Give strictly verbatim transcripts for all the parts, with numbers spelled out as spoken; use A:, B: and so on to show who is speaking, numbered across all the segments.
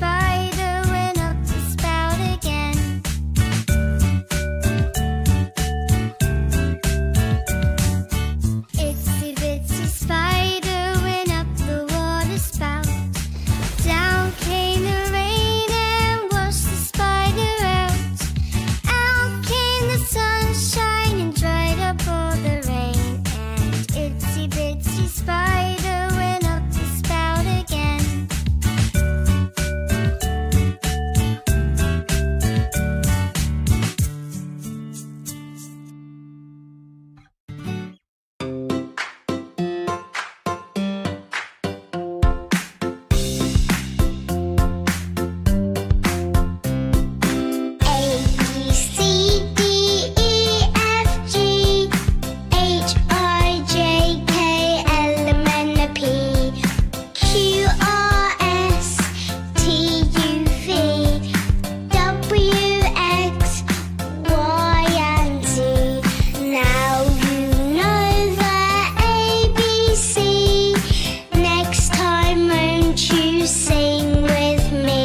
A: spider went up the spout again. Itsy bitsy spider went up the water spout. Down came the rain and washed the spider out. Out came the sunshine and dried up all the rain. And itsy bitsy spider went up the spout again. A, B, C, D, E, F, G, H, I, J, K, L, M, N, O, P, Q, R, S, T, U, V, W, X, Y, and Z. Now you know the A B C. Next time won't you sing with me?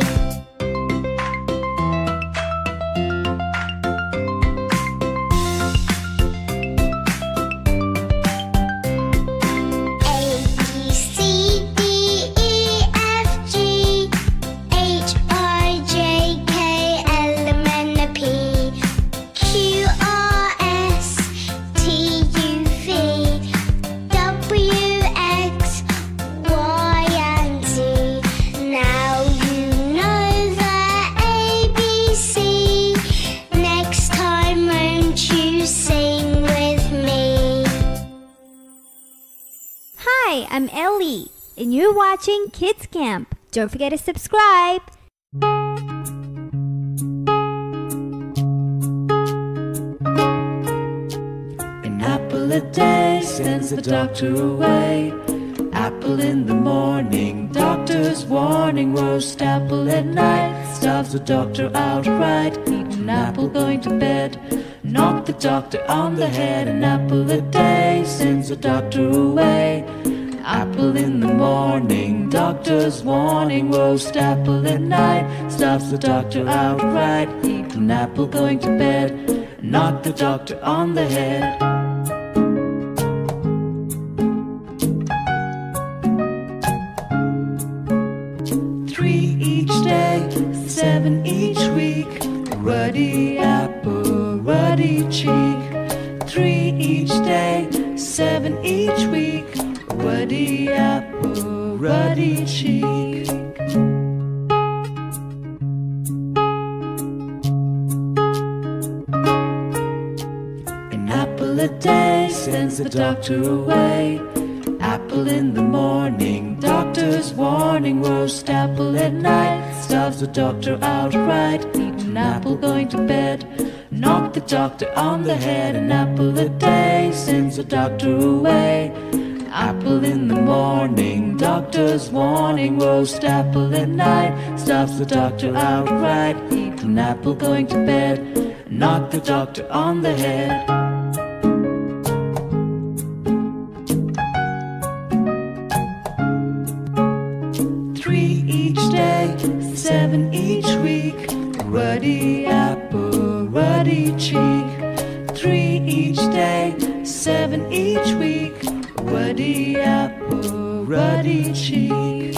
A: A, B, C, D, E, F, G, H, I, J, K, L, M, N, O, P, Q, R, S, T, U, V, W, X, Y, and Z. Now you know the A B C. Next time won't you sing with me?
B: Hi, I'm Ellie, and you're watching Kids Camp. Don't forget to subscribe.
C: An apple a day sends the doctor away. Apple in the morning, doctor's warning. Roast apple at night, starves the doctor outright. Eat an apple going to bed, knock the doctor on the head. An apple a day sends the doctor away. Apple in the morning, doctor's warning. Roast apple at night, starves the doctor outright. Eat an apple going to bed, knock the doctor on the head. Three each day, seven each week. Ruddy apple, ruddy cheek. Three each day, seven each week. Ruddy apple, ruddy cheek. An apple a day sends the doctor away. Apple in the morning, doctor's warning. Roast apple at night, starves the doctor outright. Eat an apple going to bed, knock the doctor on the head. An apple a day sends the doctor away. Apple in the morning, doctor's warning. Roast apple at night, starves the doctor outright. Eat an apple going to bed, knock the doctor on the head. Three each day, seven each week. Ruddy apple, ruddy cheek. Three each day, seven each week. Ruddy apple, ruddy cheek.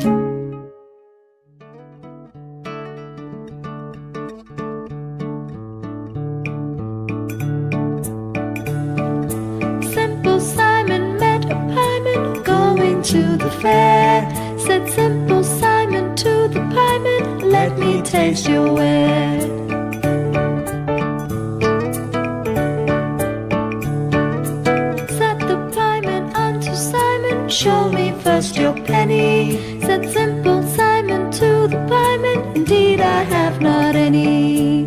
C: Simple Simon met a pieman going to the fair. Said Simple Simon to the pieman, let me taste your ware. Said the pieman unto Simon, show me first your penny. Said Simple Simon to the pieman, indeed I have not any.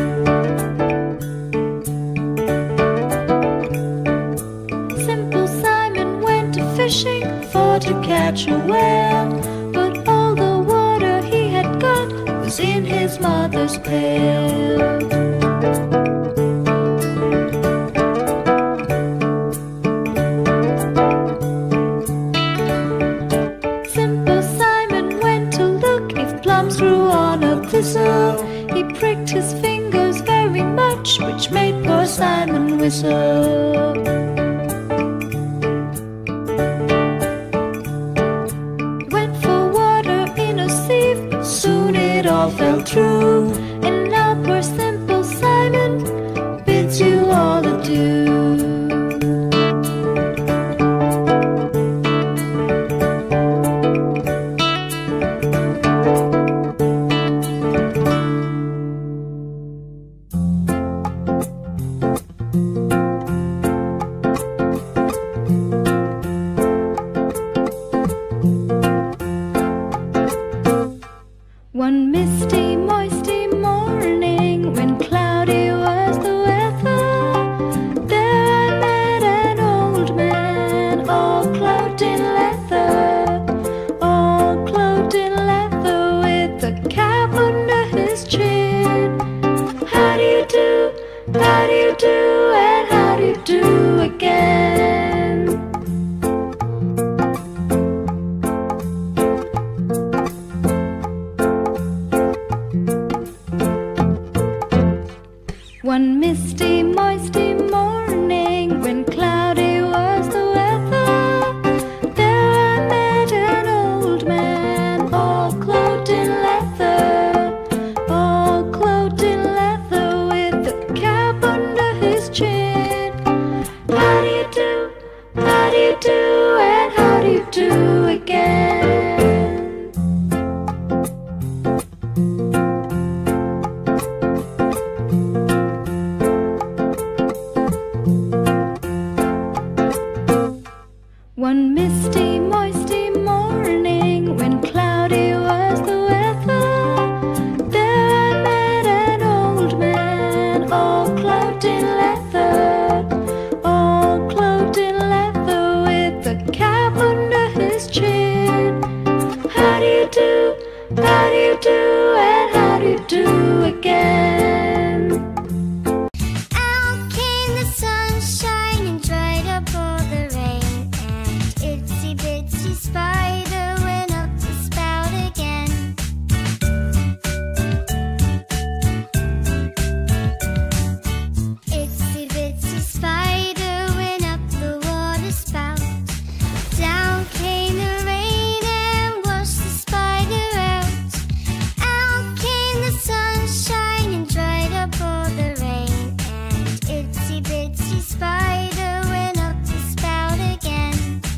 C: Simple Simon went a fishing for to catch a whale, but all the water he had got was in his mother's pail. Simple Simon went to look if whistle.
D: Went for water in a sieve,
C: Soon it all fell true.
D: and now poor simple Simon bids you all adieu. One misty, moisty morning, when cloudy was the weather, there I met an old man, all cloaked in leather, all cloaked in leather, with a cap under his chin. How do you do? How do you do? And how do you do again? One misty, moisty morning, when cloudy was the weather, there I met an old man, all cloaked in leather, all cloaked in leather, with a cap under his chin. How do you do? How do you do? And how do you do again? One misty, moisty morning, when cloudy was the weather, there I met an old man, all cloaked in leather, all cloaked in leather, with a cap under his chin. How do you do? How do you do? And how do you do again?
A: Out came the sunshine and dried up all the rain, and itsy bitsy spider went up the spout again. Itsy bitsy spider went up the water spout. Down came the rain and washed the spider out. Out came the sunshine and dried up all the rain, and itsy bitsy spider went up the spout again.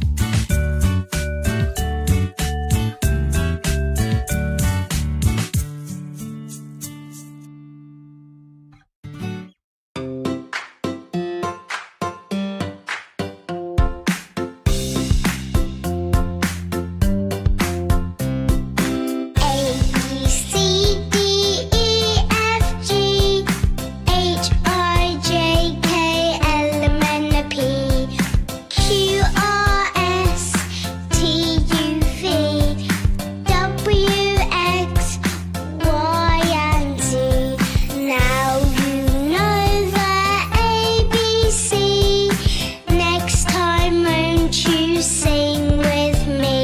A: A, B, C, D, E, F, G, H, I, J, K, L, M, N, P, Q, R, S, T, U, V, W, X, Y, and Z. Now you know the A B C. Next time won't you sing with me?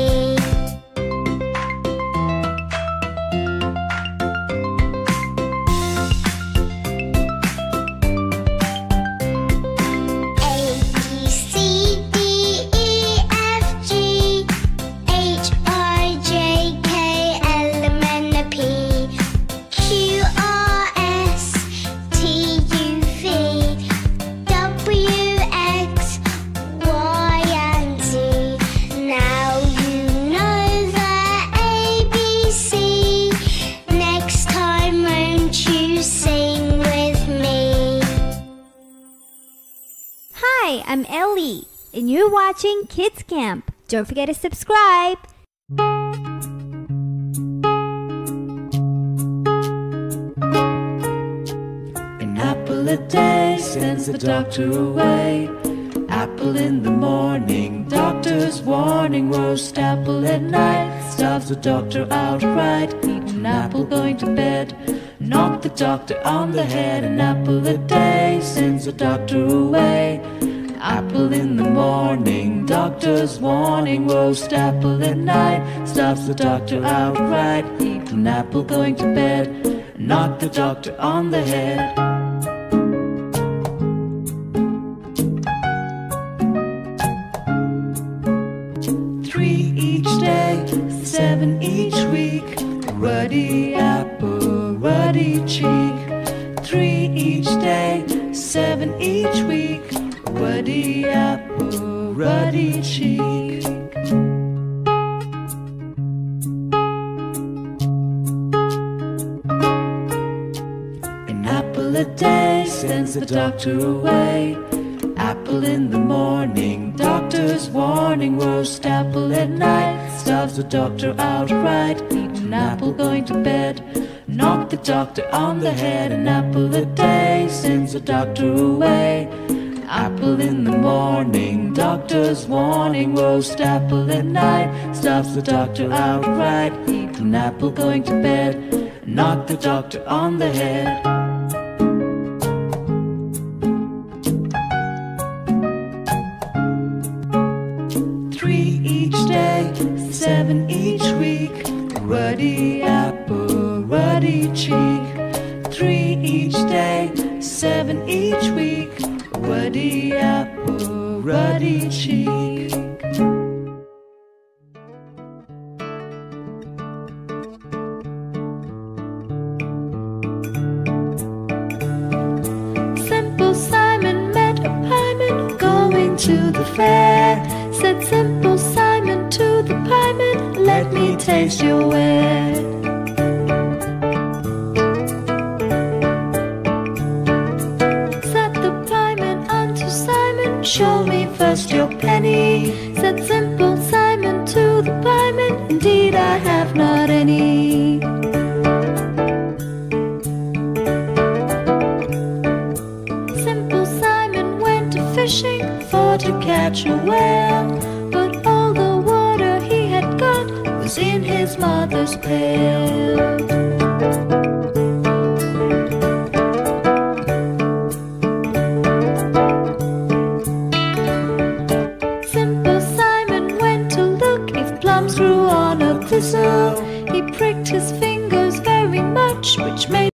A: A, B, C, D, E, F, G, H, I, J, K, L, M, N, P, Q, R, S, T, U, V, W, X, Y, and Z. Now you know the A B C. Next time won't you sing with me?
B: Hi, I'm Ellie, and you're watching Kids Camp. Don't forget to subscribe.
C: An apple a day sends the doctor away. Apple in the morning, doctor's warning. Roast apple at night, starves the doctor outright. Eat an apple going to bed, knock the doctor on the head. An apple a day sends the doctor away. Apple in the morning, doctor's warning. Roast apple at night, starves the doctor outright. Eat an apple going to bed, knock the doctor on the head. seven each week. Ruddy apple, ruddy cheek. Three each day, seven each week. Ruddy apple, ruddy cheek. An apple a day sends the doctor away. Apple in the morning, doctor's warning. Roast apple at night, starves the doctor outright. Eat an apple going to bed, knock the doctor on the head. An apple a day sends the doctor away. Apple in the morning, doctor's warning. Roast apple at night, starves the doctor outright. Eat an apple going to bed, knock the doctor on the head. Three each day, seven each week. Ruddy apple, ruddy cheek. Three each day, seven each week. Ruddy apple, ruddy cheek.
D: Simple Simon met a pieman going to the fair. Said Simple Simon to the pieman, let me taste your ware. Said the pieman unto Simon, show me first your penny. Said Simple Simon to the pieman, indeed I have not any. Simple Simon went a fishing for to catch a whale, but all the water he had got was in his mother's pail. Simple Simon went to look if plums grew on a thistle. He pricked his finger